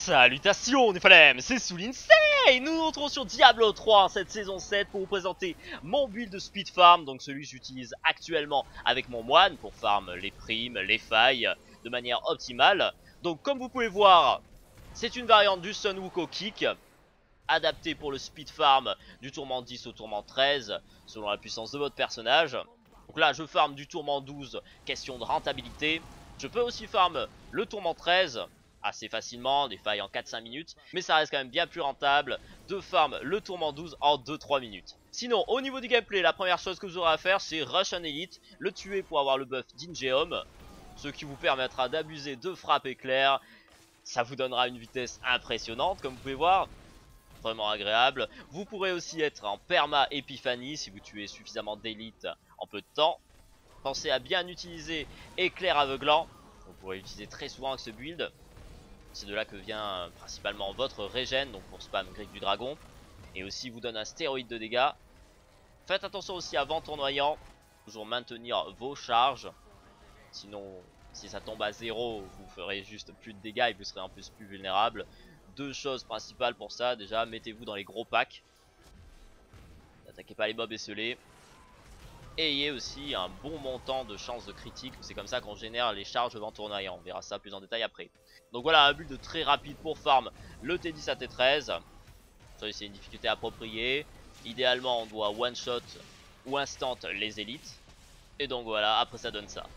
Salutations Nephalem, c'est Soulinsei. Nous nous retrouvons sur Diablo 3 cette saison 7 pour vous présenter mon build de speed farm. Donc celui que j'utilise actuellement avec mon moine pour farm les primes, les failles de manière optimale. Donc comme vous pouvez voir, c'est une variante du Sun Wukong Kick, adaptée pour le speed farm du tourment 10 au tourment 13 selon la puissance de votre personnage. Donc là je farm du tourment 12, question de rentabilité. Je peux aussi farm le tourment 13 assez facilement, des failles en 4-5 minutes, mais ça reste quand même bien plus rentable de farm le tourment 12 en 2-3 minutes. Sinon, au niveau du gameplay, la première chose que vous aurez à faire, c'est rush un élite, le tuer pour avoir le buff d'Ingeom, ce qui vous permettra d'abuser de frappe éclair. Ça vous donnera une vitesse impressionnante, comme vous pouvez voir, vraiment agréable. Vous pourrez aussi être en perma épiphanie si vous tuez suffisamment d'élites en peu de temps. Pensez à bien utiliser éclair aveuglant, vous pourrez l'utiliser très souvent avec ce build. C'est de là que vient principalement votre régène, donc pour spam griffe du dragon. Et aussi vous donne un stéroïde de dégâts. Faites attention aussi à vent tournoyant. Toujours maintenir vos charges. Sinon, si ça tombe à 0, vous ferez juste plus de dégâts et vous serez en plus plus vulnérable. Deux choses principales pour ça. Déjà, mettez-vous dans les gros packs. N'attaquez pas les mobs esselés. Et ayez aussi un bon montant de chances de critique. C'est comme ça qu'on génère les charges vent tournoyant. On verra ça plus en détail après. Donc voilà, un build très rapide pour farm le T10 à T13. C'est une difficulté appropriée. Idéalement on doit one shot ou instant les élites. Et donc voilà, après ça donne ça.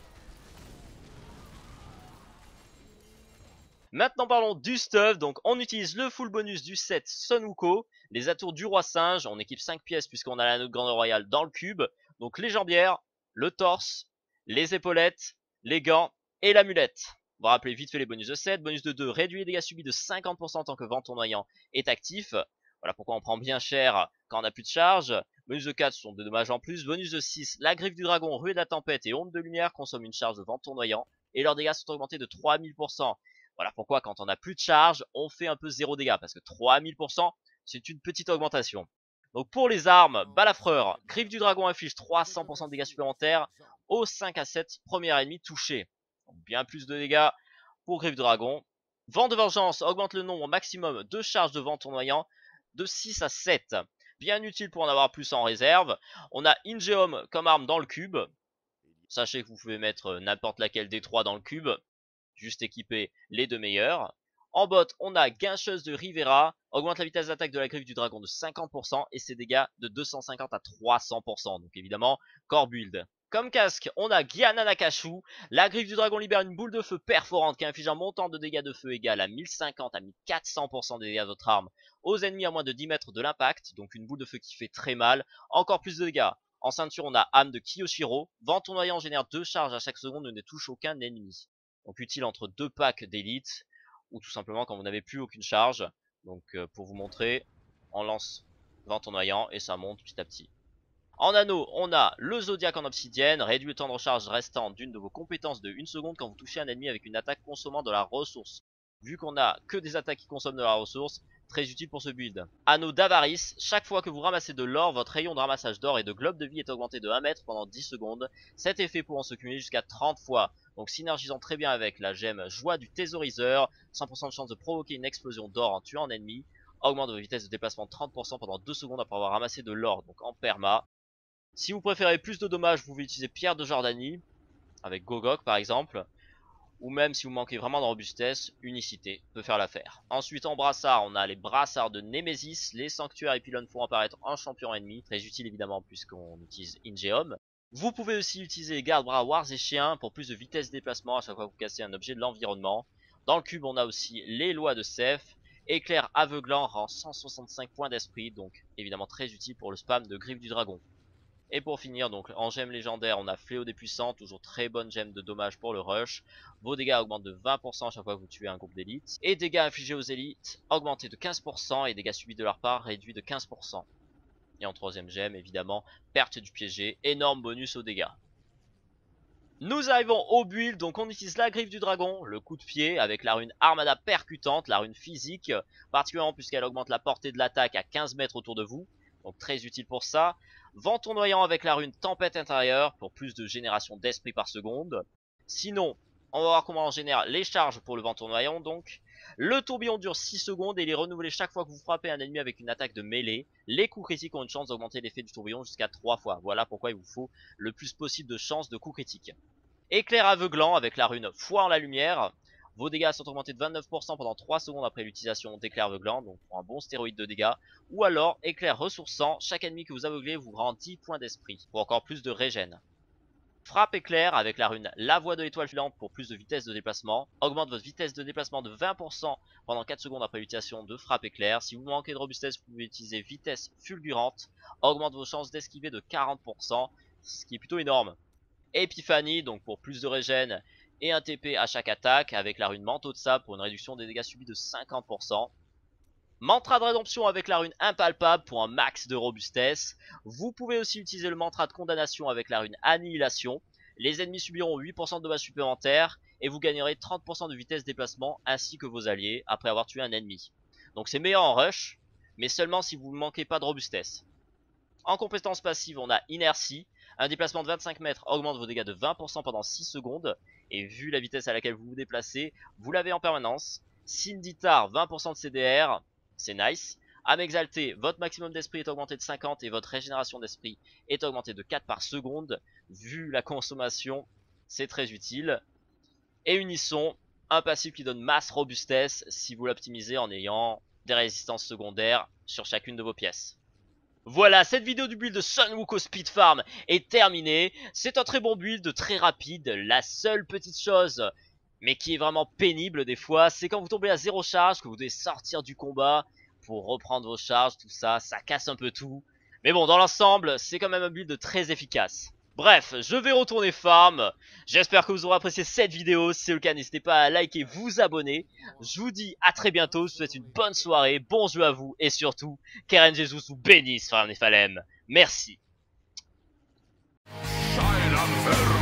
Maintenant parlons du stuff. Donc on utilise le full bonus du set Sun Wukong, les atours du roi singe. On équipe 5 pièces puisqu'on a l'anneau de grande royale dans le cube. Donc les jambières, le torse, les épaulettes, les gants et l'amulette. On va rappeler vite fait les bonus de 7. Bonus de 2, réduit les dégâts subis de 50% tant que vent tournoyant est actif. Voilà pourquoi on prend bien cher quand on n'a plus de charge. Bonus de 4 sont des dommages en plus. Bonus de 6, la griffe du dragon, ruée de la tempête et onde de lumière consomment une charge de vent tournoyant. Et leurs dégâts sont augmentés de 3000%. Voilà pourquoi quand on n'a plus de charge, on fait un peu 0 dégâts. Parce que 3000%, c'est une petite augmentation. Donc pour les armes, balafreur, griffe du dragon inflige 300% de dégâts supplémentaires aux 5 à 7 premiers ennemis touchés. Donc bien plus de dégâts pour griffe dragon. Vent de vengeance augmente le nombre maximum de charges de vent tournoyant de 6 à 7. Bien utile pour en avoir plus en réserve. On a Ingeom comme arme dans le cube. Sachez que vous pouvez mettre n'importe laquelle des 3 dans le cube. Juste équiper les deux meilleurs. En bot, on a Guincheuse de Rivera, augmente la vitesse d'attaque de la griffe du dragon de 50% et ses dégâts de 250 à 300%. Donc évidemment, core build. Comme casque, on a Gyaana Nakashu. La griffe du dragon libère une boule de feu perforante qui inflige un montant de dégâts de feu égal à 1050 à 1400% des dégâts de votre arme aux ennemis à moins de 10 mètres de l'impact. Donc une boule de feu qui fait très mal. Encore plus de dégâts. En ceinture, on a âme de Kiyoshiro. Vent tournoyant génère 2 charges à chaque seconde et ne touche aucun ennemi. Donc utile entre 2 packs d'élite ou tout simplement quand vous n'avez plus aucune charge. Donc pour vous montrer, on lance vent tournoyant et ça monte petit à petit. En anneau, on a le zodiaque en obsidienne, réduit le temps de recharge restant d'une de vos compétences de 1 seconde quand vous touchez un ennemi avec une attaque consommant de la ressource. Vu qu'on a que des attaques qui consomment de la ressource, très utile pour ce build. Anneau d'avarice, chaque fois que vous ramassez de l'or, votre rayon de ramassage d'or et de globe de vie est augmenté de 1 mètre pendant 10 secondes. Cet effet pouvant se cumuler jusqu'à 30 fois. Donc synergisant très bien avec la gemme joie du thésauriseur, 100% de chance de provoquer une explosion d'or en tuant un ennemi, augmente votre vitesse de déplacement de 30% pendant 2 secondes après avoir ramassé de l'or, donc en perma. Si vous préférez plus de dommages, vous pouvez utiliser Pierre de Jordanie, avec Gogok par exemple, ou même si vous manquez vraiment de robustesse, Unicité peut faire l'affaire. Ensuite en brassard, on a les brassards de Némésis, les sanctuaires et pylônes font apparaître un champion ennemi, très utile évidemment puisqu'on utilise Ingeom. Vous pouvez aussi utiliser garde-bras, wars et chiens pour plus de vitesse de déplacement à chaque fois que vous cassez un objet de l'environnement. Dans le cube, on a aussi les lois de Seth. Éclair aveuglant rend 165 points d'esprit, donc évidemment très utile pour le spam de griffe du dragon. Et pour finir, donc en gemme légendaire, on a Fléau des puissants, toujours très bonne gemme de dommage pour le rush. Vos dégâts augmentent de 20% à chaque fois que vous tuez un groupe d'élite. Et dégâts infligés aux élites augmentés de 15% et dégâts subis de leur part réduits de 15%. Et en troisième gemme, évidemment, perte du piégé, énorme bonus aux dégâts. Nous arrivons au build, donc on utilise la griffe du dragon, le coup de pied, avec la rune Armada percutante, la rune physique, particulièrement puisqu'elle augmente la portée de l'attaque à 15 mètres autour de vous, donc très utile pour ça. Vent tournoyant avec la rune tempête intérieure, pour plus de génération d'esprit par seconde. Sinon, on va voir comment on génère les charges pour le vent tournoyant, donc. Le tourbillon dure 6 secondes et il est renouvelé chaque fois que vous frappez un ennemi avec une attaque de mêlée. Les coups critiques ont une chance d'augmenter l'effet du tourbillon jusqu'à 3 fois. Voilà pourquoi il vous faut le plus possible de chances de coups critiques. Éclair aveuglant avec la rune foi en la lumière. Vos dégâts sont augmentés de 29% pendant 3 secondes après l'utilisation d'éclair aveuglant, donc pour un bon stéroïde de dégâts. Ou alors éclair ressourçant, chaque ennemi que vous aveuglez vous rend 10 points d'esprit, pour encore plus de régène. Frappe éclair avec la rune la voie de l'étoile filante pour plus de vitesse de déplacement. Augmente votre vitesse de déplacement de 20% pendant 4 secondes après l'utilisation de frappe éclair. Si vous manquez de robustesse, vous pouvez utiliser vitesse fulgurante. Augmente vos chances d'esquiver de 40%, ce qui est plutôt énorme. Épiphanie, donc pour plus de régène et un TP à chaque attaque, avec la rune manteau de sable pour une réduction des dégâts subis de 50%. Mantra de rédemption avec la rune impalpable pour un max de robustesse. Vous pouvez aussi utiliser le mantra de condamnation avec la rune annihilation. Les ennemis subiront 8% de dommages supplémentaires et vous gagnerez 30% de vitesse de déplacement ainsi que vos alliés après avoir tué un ennemi. Donc c'est meilleur en rush, mais seulement si vous ne manquez pas de robustesse. En compétence passive, on a inertie. Un déplacement de 25 mètres augmente vos dégâts de 20% pendant 6 secondes. Et vu la vitesse à laquelle vous vous déplacez, vous l'avez en permanence. Sinditar, 20% de CDR, c'est nice. Âme exaltée, votre maximum d'esprit est augmenté de 50 et votre régénération d'esprit est augmentée de 4 par seconde. Vu la consommation, c'est très utile. Et unisson, un passif qui donne masse robustesse si vous l'optimisez en ayant des résistances secondaires sur chacune de vos pièces. Voilà, cette vidéo du build de Sun Wukong Speed Farm est terminée. C'est un très bon build, très rapide. La seule petite chose, mais qui est vraiment pénible des fois, c'est quand vous tombez à 0 charge, que vous devez sortir du combat pour reprendre vos charges, tout ça, ça casse un peu tout. Mais bon, dans l'ensemble, c'est quand même un build très efficace. Bref, je vais retourner farm. J'espère que vous aurez apprécié cette vidéo. Si c'est le cas, n'hésitez pas à liker, vous abonner. Je vous dis à très bientôt. Je vous souhaite une bonne soirée, bon jeu à vous et surtout, qu'Eren Jesus vous bénisse, Farm Nephalem. Merci.